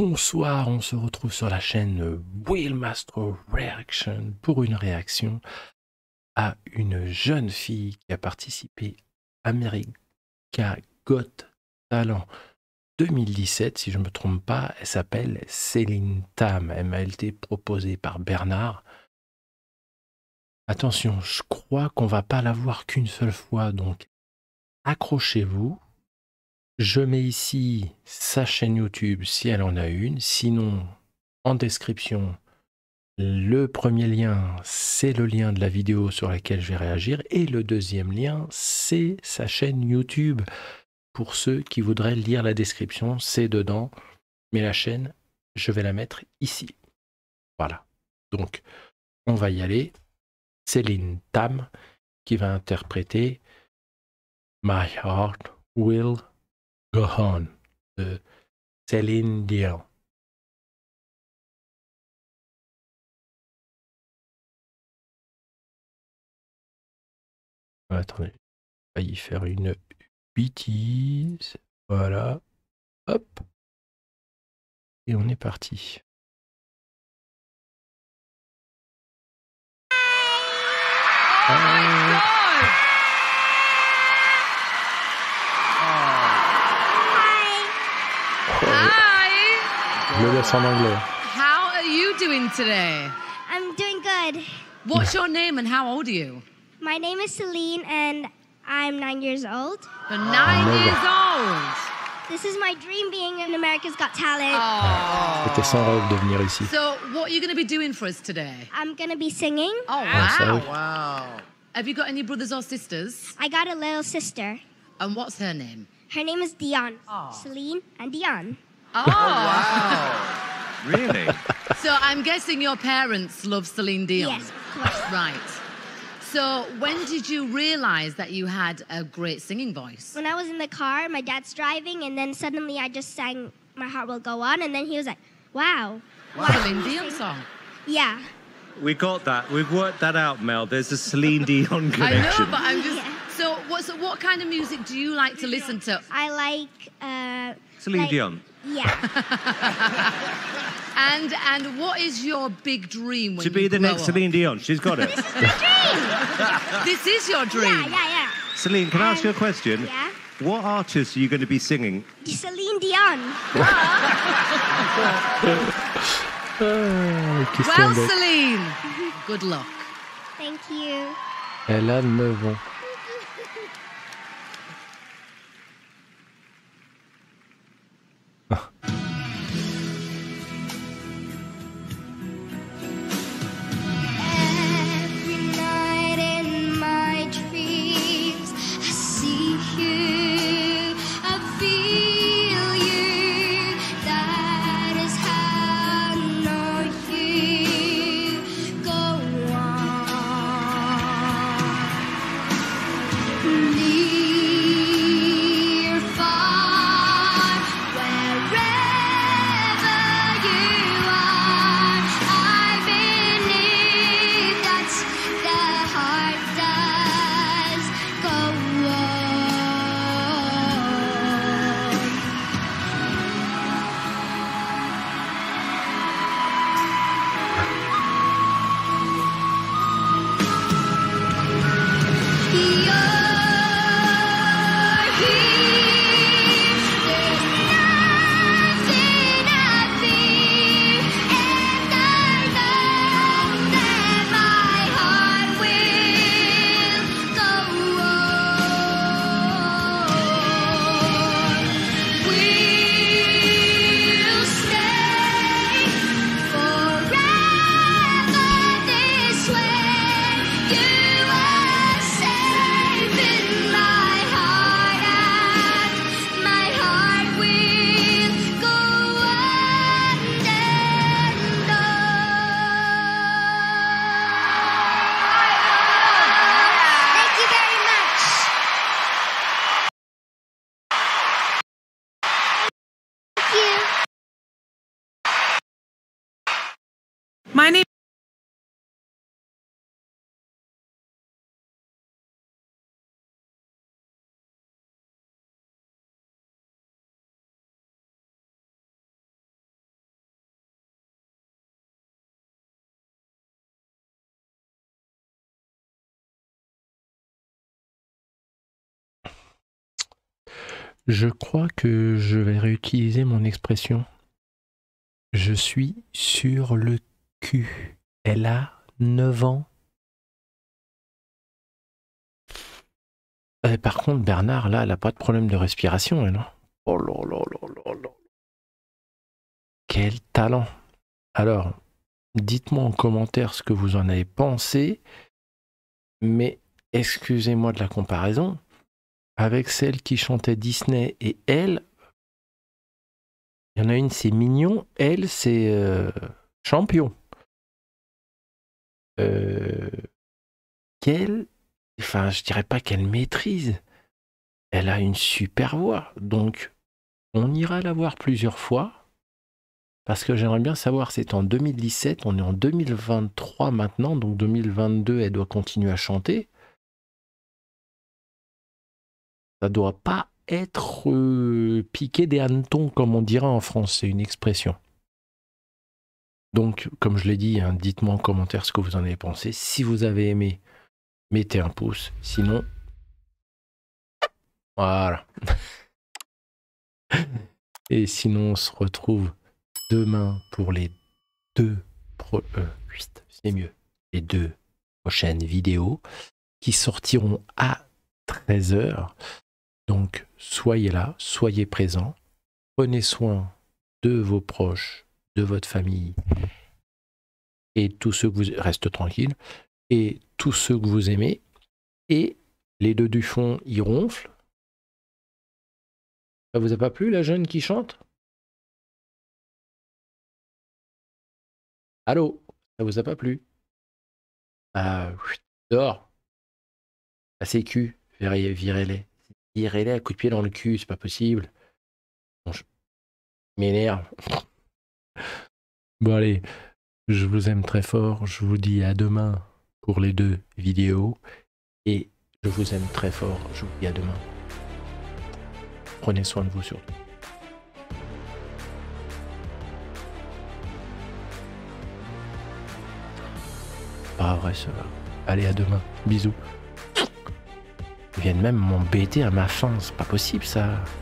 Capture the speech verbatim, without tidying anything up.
Bonsoir, on se retrouve sur la chaîne Wheelmaster Reaction pour une réaction à une jeune fille qui a participé à America Got Talent deux mille dix-sept, si je ne me trompe pas. Elle s'appelle Céline Tam. Elle m'a été proposée par Bernard. Attention, je crois qu'on va pas la voir qu'une seule fois, donc accrochez-vous. Je mets ici sa chaîne YouTube si elle en a une. Sinon, en description, le premier lien, c'est le lien de la vidéo sur laquelle je vais réagir. Et le deuxième lien, c'est sa chaîne YouTube. Pour ceux qui voudraient lire la description, c'est dedans. Mais la chaîne, je vais la mettre ici. Voilà. Donc, on va y aller. Céline Tam qui va interpréter My Heart Will Go On de Céline Dion. Attendez, on va y faire une bêtise. Voilà. Hop. Et on est parti. Oh my God! Hi! Je le laisse en anglais. How are you doing today? I'm doing good. What's your name and how old are you? My name is Celine and I'm nine years old. You're nine Oh, years old. This is my dream being in America's Got Talent. Oh. C'était son rêve de venir ici. So, what are you going to be doing for us today? I'm gonna be singing. Oh, Ah, ça wow. oui. Wow. Have you got any brothers or sisters? I got a little sister. And what's her name? Her name is Dion. Oh. Celine and Dion. Oh. Really? So, I'm guessing your parents love Celine Dion. Yes, of course. Right. So, when did you realize that you had a great singing voice? When I was in the car, my dad's driving, and then suddenly I just sang My Heart Will Go On, and then he was like, wow. Celine Dion song. Yeah. We got that. We've worked that out, Mel. There's a Celine Dion I connection. know, but I'm just. Yeah. So, what, so what kind of music do you like to listen to? I like, uh... Celine like- Dion. Yeah. And and what is your big dream when To you be the grow next up? Celine Dion. She's got it. This is your dream. Yeah, yeah, yeah. Celine, can I ask you a question? Yeah. What artist are you going to be singing? Celine Dion. Ah, question Well, bête. Celine, good luck. Thank you. Elle a neuf ans. Every night in my dreams, I see you, I feel you. That is how I know you. Go on. Je crois que je vais réutiliser mon expression. Je suis sur le cul. Elle a neuf ans. Euh, par contre, Bernard, là, elle n'a pas de problème de respiration, elle, non? Oh là là là là là. Quel talent! Alors, dites-moi en commentaire ce que vous en avez pensé, mais excusez-moi de la comparaison, avec celle qui chantait Disney et elle, il y en a une, c'est Mignon, elle, c'est euh, Champion. Euh, quelle, enfin, je dirais pas qu'elle maîtrise, elle a une super voix, donc on ira la voir plusieurs fois. Parce que j'aimerais bien savoir, c'est en deux mille dix-sept, on est en deux mille vingt-trois maintenant, donc deux mille vingt-deux, elle doit continuer à chanter. Ça doit pas être euh, piqué des hannetons, comme on dirait en France, c'est une expression. Donc, comme je l'ai dit, hein, dites-moi en commentaire ce que vous en avez pensé. Si vous avez aimé, mettez un pouce. Sinon, voilà. Et sinon, on se retrouve demain pour les deux pro euh, huit, c'est mieux, les deux prochaines vidéos qui sortiront à treize heures. Donc soyez là, soyez présents, prenez soin de vos proches, de votre famille et tous ceux que vous restez tranquilles et tous ceux que vous aimez. Et les deux du fond, ils ronflent. Ça vous a pas plu, la jeune qui chante? Allô, ça vous a pas plu? Ah, dehors. La sécu, virez- virez-les. Virez-les à coup de pied dans le cul, c'est pas possible. Bon, je m'énerve. Bon allez, je vous aime très fort. Je vous dis à demain pour les deux vidéos. Et je vous aime très fort. Je vous dis à demain. Prenez soin de vous surtout. Pas vrai cela. Allez, à demain. Bisous. Ils viennent même m'embêter à ma fin. C'est pas possible ça.